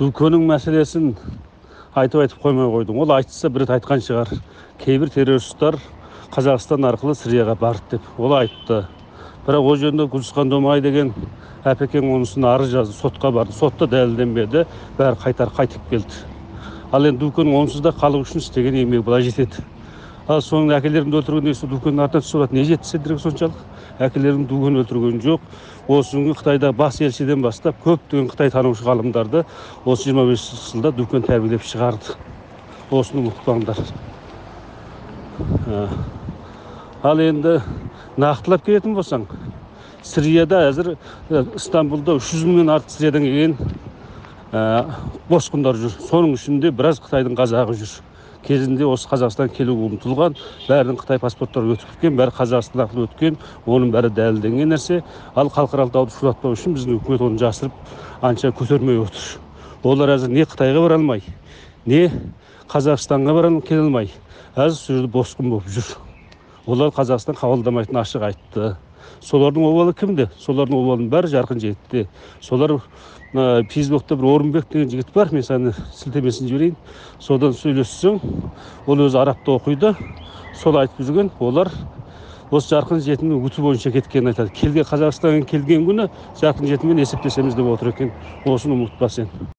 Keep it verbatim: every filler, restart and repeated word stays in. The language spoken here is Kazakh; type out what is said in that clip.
Дүкеннің мәселесін айтып айтып қоймай қойдым. Ол айтса бір рет айтқан шығар. Кейбір террористтар Қазақстан арқылы Сирияға барды деп. Ол айтты. Бірақ ол жөнінде Гүлсхан Домай деген әпекең онысын арыз жазды, сотқа барды. Сотта дәлелденбеді, бәрі қайтар қайтып келді. Ал енді Дүкеннің онсыз да халық үшін істеген еңбегі былай жетеді. Ал соның әкелерін өлтірген есі Дүкеннің артынан түсіп не жетті сендерге соншалық? Әкелерін Дүкен өлтірген жоқ. Осы күнгі Қытайда бас елшіден бастап көптеген Қытай танушы ғалымдарды осы жиырма бес жылда Дүкен тәрбиелеп шығарды. Осыны ұмытпаңдар. Ал енді нақтылап келетін болсаң, Сирияда әзір Истанбулда үш жүз мыңнан артық Сириядан келген босқындар жүр. Соның ішінде біраз Қытайдың қазағы жүр. Кезінде осы Қазақстан келуге ұмтылған, бәрінің Қытай паспорттары өтіп кеткен, бәрі Қазақстан арқылы өткен, оның бәрі дәлелденген нәрсе. Ал халықаралық дауды шулатпау үшін біздің үкімет оны жасырып, анша көтермей отыр. Олар әзір не Қытайға бара алмай, не Қазақстанға бара келе алмай, әзір сол жерде босқын болып жүр. Олар Қазақстан қабылдамайтынын ашық айтты. Солардың обалы кімде? Солардың обалының бәрі Жарқын Жігітте. Солар Фейсбукта бір Орынбек деген жігіт бар, мен сені сілтемесін жіберейін. Содан сөйлессең, ол өзі арабта оқиды. Сол айтып жүрген, олар осы Жарқын Жігітінің үгіті бойынша кеткенін айтады. Келген Қазақстанға келген күні Жарқын Жігітімен есептесеміз деп отыр екен. Осыны ұмытпа сен.